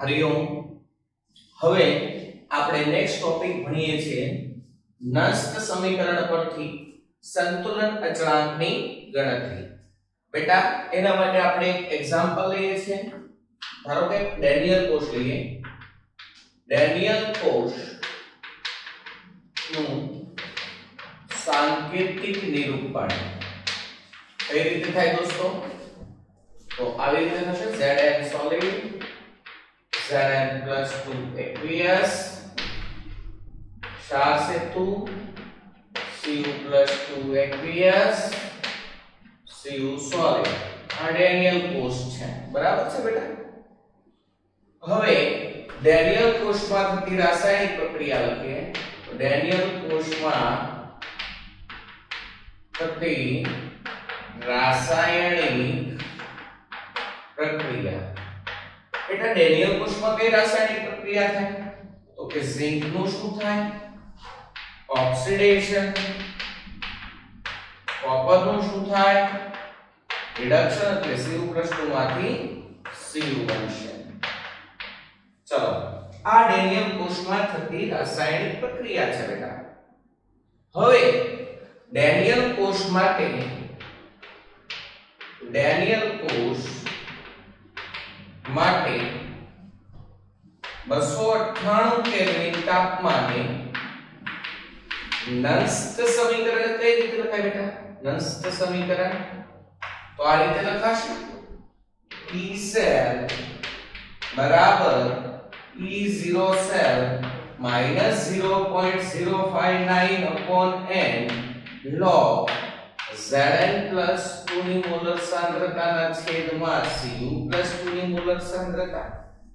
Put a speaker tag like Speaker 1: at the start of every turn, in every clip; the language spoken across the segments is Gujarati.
Speaker 1: હરિઓમ. હવે આપણે નેક્સ્ટ ટોપિક ભણીએ છીએ નસ્ત સમીકરણ પરથી સંતુલન અચળાંકની ગણતરી. બેટા એના માટે આપણે એક એક્ઝામ્પલ લઈએ છીએ. ધારો કે ડેનિયલ કોષ લઈએ. ડેનિયલ કોષ નું સાંકેતિક નિરૂપણ કઈ રીતે થાય દોસ્તો? તો આવી રીતે થશે Zn solid, Zn plus 2 aqueous, क्षार सेतु, Cu plus 2 aqueous, Cu solid. આ ડેનિયલ કોષ છે, બરાબર છે બેટા? હવે ડેનિયલ કોષમાં થતી રાસાયણિક પ્રક્રિયા લખીએ. તો ડેનિયલ કોષમાં થતી રાસાયણિક પ્રક્રિયા. બેટા ડેનિયલ કોષમાં કઈ રાસાયણિક પ્રક્રિયા થાય? તો કે ઝિંક નું શું થાય? ઓક્સિડેશન. કોપર નું શું થાય? રિડક્શન, એટલે Cu+2 માંથી Cu બનશે. ચલો, આ ડેનિયલ કોષમાં થતી રાસાયણિક પ્રક્રિયા છે બેટા. હવે ડેનિયલ કોષ માટે ડેનિયલ કોષ માટે 298 કેલ્વિન તાપમાને નસ્ત સમીકરણ કઈ રીતે લખાય બેટા? નસ્ત સમીકરણ તો આ રીતે લખાશે. P cell બરાબર E0 cell minus 0.059 upon n log Zn plus 2 ની મોલર સાંદ્રતાના છેદમાં Cu+2 ની મોલર સાંદ્રતા.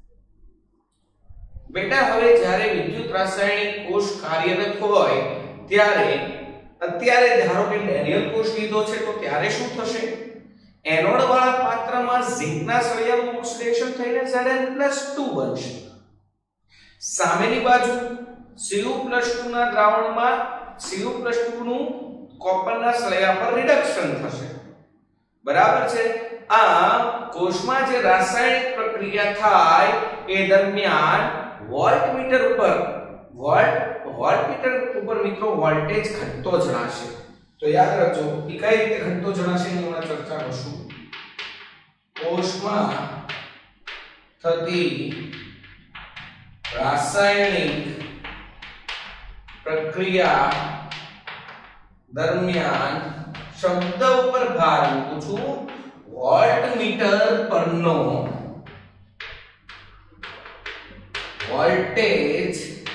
Speaker 1: બેટા હવે જ્યારે વિદ્યુત રાસાયણિક કોષ કાર્યરત હોય ત્યારે અત્યારે ધારો કે ડેનિયલ કોષ લીધો છે તો ત્યારે શું થશે? એનોડ વાળા પાત્રમાં ઝિંકના સળિયાનું ઓક્સિડેશન થઈને Zn+2 બનશે. સામેની બાજુ Cu+2 ના દ્રાવણમાં Cu+2 નું કોપરના સળિયા પર રિડક્શન થશે. બરાબર છે? આ કોષમાં જે રાસાયણિક પ્રક્રિયા થાય એ દરમિયાન વોલ્ટમીટર ઉપર મિત્રો વોલ્ટેજ ઘટતો જણાશે. તો યાદ રાખજો એ કઈ રીતે ઘટતો જણાશે એની આપણે ચર્ચા કરશું. કોષમાં થતી રાસાયણિક પ્રક્રિયા દરમિયાન શબ્દ ઉપર ભાર મૂકું છું. વોલ્ટમીટર પરનો વોલ્ટેજ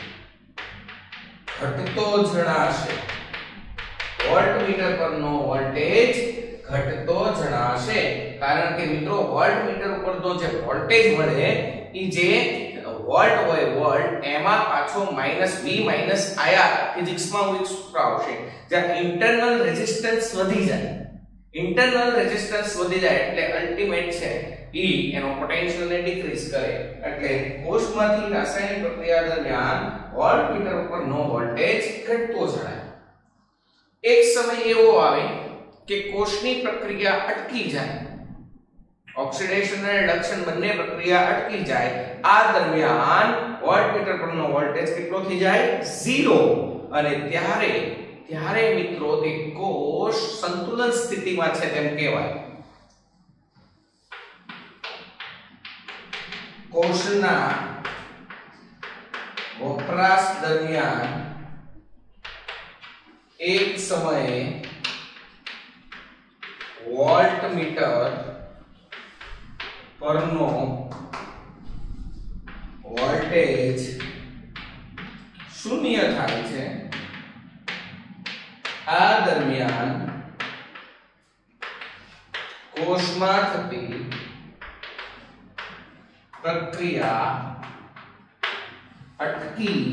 Speaker 1: ઘટતો જણાશે. વોલ્ટમીટર પરનો વોલ્ટેજ ઘટતો જણાશે. કારણ કે મિત્રો વોલ્ટમીટર ઉપરનો જે વોલ્ટેજ મળે ઈ જે વોલ્ટ હોય વોલ્ટ એમાં પાછો -v -ir ફિઝિક્સમાં એક સૂત્ર આવશે. જ્યાં ઇન્ટરનલ રેઝિસ્ટન્સ વધી જાય. ઇન્ટરનલ રેઝિસ્ટન્સ વધી જાય એટલે અલ્ટિમેટ છે ઈ એનો પોટેન્શિયલને ડિક્રીઝ કરે. એટલે કોષમાંથી રાસાયણિક પ્રક્રિયા દરમિયાન વોલ્ટમીટર ઉપરનો વોલ્ટેજ ઘટતો જણાય. એક સમય એવો આવે કે કોષની પ્રક્રિયા અટકી જાય. ઓક્સિડેશન અને રિડક્શન બંને પ્રક્રિયા અટકી જાય. આ દરમિયાન વોલ્ટમીટર પરનો વોલ્ટેજ કેટલો થઈ જાય? 0. અને ત્યારે મિત્રો તે કોષ સંતુલન સ્થિતિમાં છે તેમ કહેવાય. કોષના વપરાશ દરમિયાન એક સમયે વોલ્ટમીટર પરનો વોલ્ટેજ શૂન્ય થાય છે. આ દરમિયાન કોષમાં થતી પ્રક્રિયા અટકી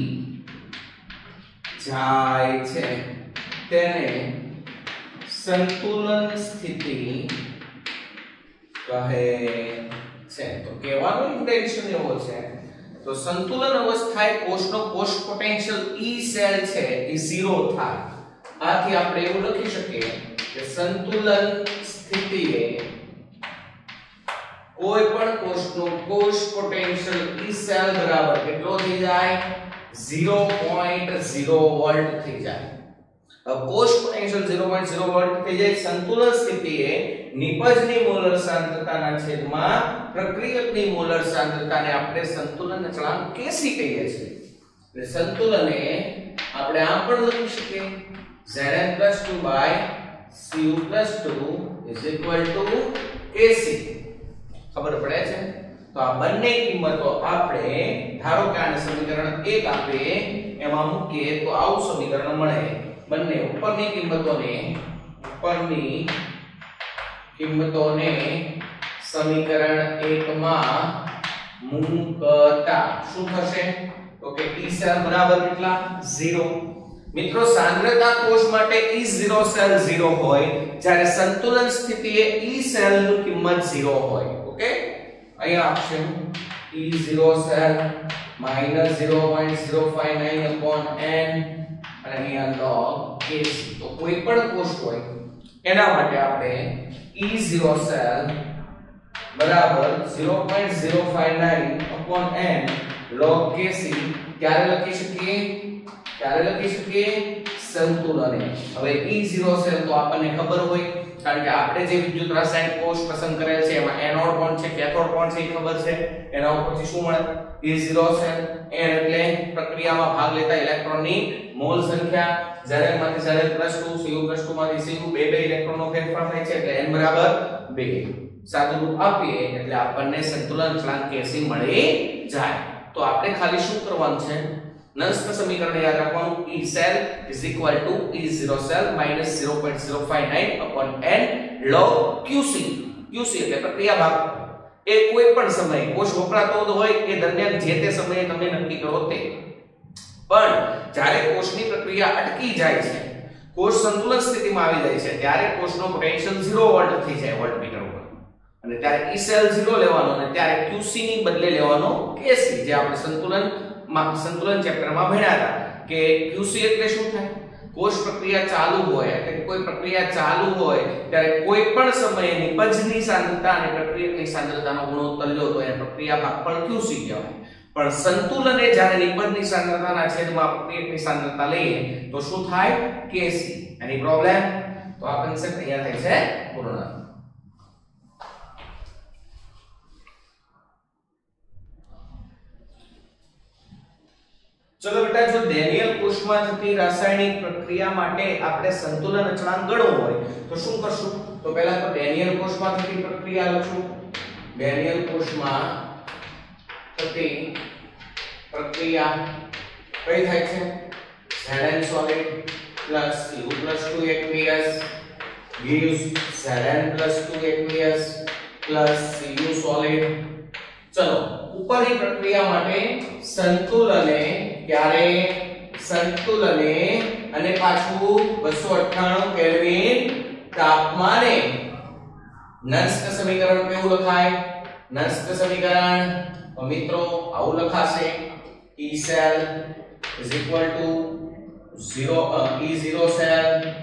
Speaker 1: જાય છે. તેને સંતુલન સ્થિતિ કહે છે. તો કહેવાનો ઇન્ટેન્શન એવો છે તો સંતુલન અવસ્થાએ કોષનો કોષ પોટેન્શિયલ E સેલ છે એ 0 થાય. આથી આપણે એવું લખી શકીએ કે સંતુલન સ્થિતિએ કોઈ પણ કોષનું કોષ પોટેન્શિયલ E સેલ બરાબર કેટલો થઈ જાય 0.0 વોલ્ટ થઈ જાય। કોષ પોટેન્શિયલ 0.0 વોલ્ટ થઈ જાય। સંતુલન સ્થિતિએ નિપજની મોલર સાંદ્રતાના છેદમાં પ્રક્રિયકની મોલર સાંદ્રતાને આપણે સંતુલન અચળાંક Kc કહીએ છીએ। એટલે સંતુલને આપણે આમ પણ લખી શકીએ Zn+2/Cu+2 Kc। ખબર પડે છે? તો આ બંને કિંમતો આપણે ધારો કે આને સમીકરણ 1 આપીએ એમાં મૂકીએ તો આવું સમીકરણ મળે। બંને ઉપરની કિંમતોને સમીકરણ 1 માં મૂકતા શું થશે? તો કે E સેલ બરાબર કેટલા 0। મિત્રો સાંદ્રતા કોષ માટે E0 સેલ 0 હોય જ્યારે સંતુલન સ્થિતિએ E સેલ ની કિંમત 0 હોય। ઓકે, અહીંયા આપશે E0 સેલ -0.059/n અને અહીંયા log Kc। તો કોઈ પણ કોષ હોય એના માટે આપણે E0 સેલ બરાબર 0.059/n log Kc ક્યારે લખી શકીએ? સંતુલને। હવે E0 સેલ તો આપણને ખબર હોય કારણ કે આપણે જે વિદ્યુત રાસાયણિક કોષ પસંદ કરેલ છે એમાં એનોડ કોણ છે કેથોડ કોણ છે એ ખબર છે। એના ઉપરથી શું મળે? E0 સેલ n એટલે પ્રક્રિયામાં ભાગ લેતા ઇલેક્ટ્રોનની મોલ સંખ્યા। ઝેડમાંથી ઝેડ +2 Cu+2 માંથી Cu બે ઇલેક્ટ્રોનનો ફેરફાર થાય છે એટલે n બરાબર 2। સાદું રૂપ આપીએ એટલે આપણને સંતુલન અચળાંક Kc મળી જાય। તો આપણે ખાલી શું કરવાનું છે? નંસ્ત સમીકરણ યાદ રાખવાનું E cell E0 cell -0.059/n log Qc। Qc એટલે પ્રક્રિયા ભાગ એ કોઈ પણ સમયે કોષ વપરાતો હોય એ દરમિયાન જે તે સમયે તમે નક્કી કરો તે। પણ જ્યારે કોષની પ્રક્રિયા અટકી જાય છે, કોષ સંતુલન સ્થિતિમાં આવી જાય છે ત્યારે કોષનો પોટેન્શિયલ 0 વોલ્ટ થઈ જાય વોલ્ટમીટર ઉપર અને ત્યારે E cell 0 લેવાનો અને ત્યારે Qc ની બદલે લેવાનો Kc જે આપણે સંતુલન ચેપ્ટરમાં ભણ્યા હતા કે Qc એટલે શું થાય? કોષ પ્રક્રિયા ચાલુ હોય એટલે કોઈ પ્રક્રિયા ચાલુ હોય ત્યારે કોઈ પણ સમયે નિપજની સાંદ્રતા અને પ્રક્રિયકની સાંદ્રતાનો ગુણોત્તર લ્યો તો એ પ્રક્રિયા ભાગફળ Qc કહેવાય। પણ સંતુલને જ્યારે નિપજની સાંદ્રતાના છેદમાં પ્રક્રિયકની સાંદ્રતા લઈએ તો શું થાય? Kc। Any problem? તો આ કન્સેપ્ટ અહીંયા થાય છે પૂર્ણ। चलो बेटा जो ડેનિયલ કોષમાં થતી રાસાયણિક પ્રક્રિયા માટે આપણે સંતુલન અચળાંક ગણવું હોય તો શું કરશું? તો પહેલા તો ડેનિયલ કોષમાં થતી પ્રક્રિયા લખશું। ડેનિયલ કોષમાં થતી પ્રક્રિયા કઈ થાય છે? Zn solid plus Cu+2 aqueous gives Zn+2 aqueous plus Cu solid। चलो ઉપરની પ્રક્રિયા માટે સંતુલને ક્યારે? સંતુલને અને પાછું 298 કેલ્વિન તાપમાને। નંસ્ત સમીકરણ કેવું લખાય? નંસ્ત સમીકરણ તો મિત્રો આવું લખાશે E cell E0 cell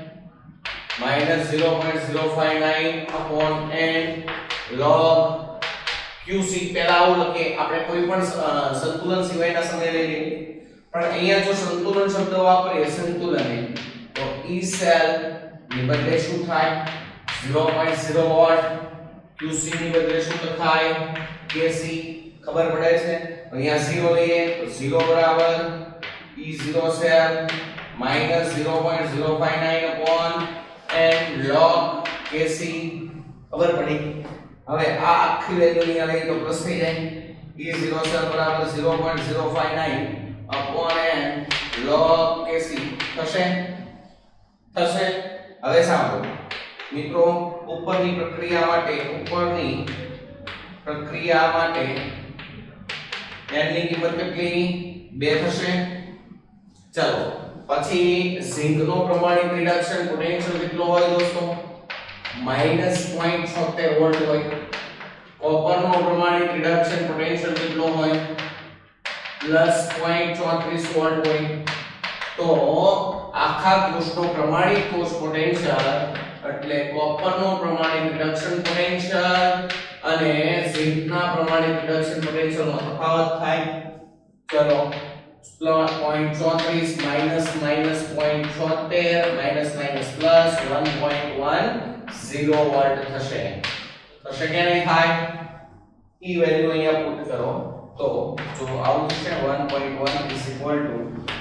Speaker 1: -0.059/n log Qc। પહેલા આવું લખે આપણે કોઈ પણ સંતુલન સિવાયના સમય લઈ લઈએ પણ અહીંયા જો સંતુલન શબ્દ વાપરીએ સંતુલને તો E cell ની બદલે શું થાય? 0.0 વોલ્ટ। Qc ની બદલે શું લખાય? Kc। ખબર પડે છે? અહીંયા 0 લઈએ તો 0 બરાબર E0 cell -0.059/n log Kc। ખબર પડી? હવે આ આખી વેલ્યુ અહીંયા લઈ તો પ્લસ થઈ જાય E0 cell બરાબર 0.059/n log Kc થશે। હવે સાંભળો મિત્રો ઉપરની પ્રક્રિયા માટે n ની કિંમત કેટલી? 2 થશે। ચલો પછી ઝિંક નો પ્રમાણિત રિડક્શન પોટેન્શિયલ કેટલો હોય દોસ્તો? -0.76 વોલ્ટ હોય। કોપર નો પ્રમાણિત રિડક્શન પોટેન્શિયલ કેટલો હોય? +0.34 વોલ્ટ હોય। તો આખા કોષનો પ્રમાણિત કોષ પોટેન્શિયલ 28 એટલે કોપરનો પ્રમાણિક રિડક્શન પોટેન્શિયલ અને ઝિંકના પ્રમાણિક રિડક્શન પોટેન્શિયલનો તફાવત થાય. ચલો +0.34 માઈનસ 0.76 માઈનસ પ્લસ 1.10 વોલ્ટ થશે. થશે કે નહીં થાય? ઈ વેલ્યુ અહીંયા પુટ કરો તો જો આવું થશે 1.1 is equal to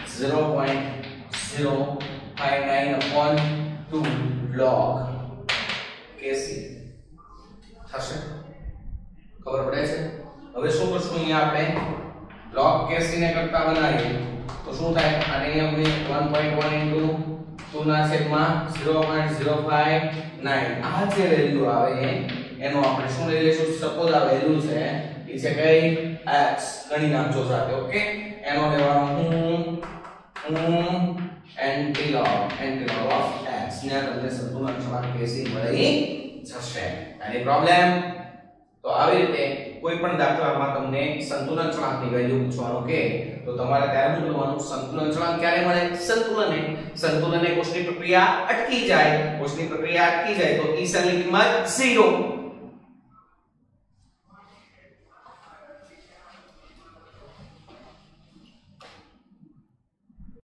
Speaker 1: 0.059/2 log kc થશે. ખબર પડે છે? હવે શું કરશું અહીંયા આપણે log kc ને કરતા બનાવીએ તો શું થાય? આને અહીંયા 1.1 into 2 ના છેદમાં 0.059 આ જે વેલ્યુ આવે એનો આપણે શું લઈ લેશું? સપોઝ આ વેલ્યુ છે ઈ છે કઈ x ગણી નાખજો સાથે. ઓકે, એનો લેવાનો હું antilog of x ને તમને સંતુલન ચળાંક kc મળી જશે. Any problem? તો આવી રીતે કોઈ પણ દાખલામાં તમને સંતુલન ચળાંકની વેલ્યુ પૂછવાનું કે તો તમારે ત્યારે શું કરવાનું? સંતુલન ચળાંક ક્યારે મળે? સંતુલને કોષની પ્રક્રિયા અટકી જાય. કોષની પ્રક્રિયા અટકી જાય તો ઈ સેલની કિંમત 0.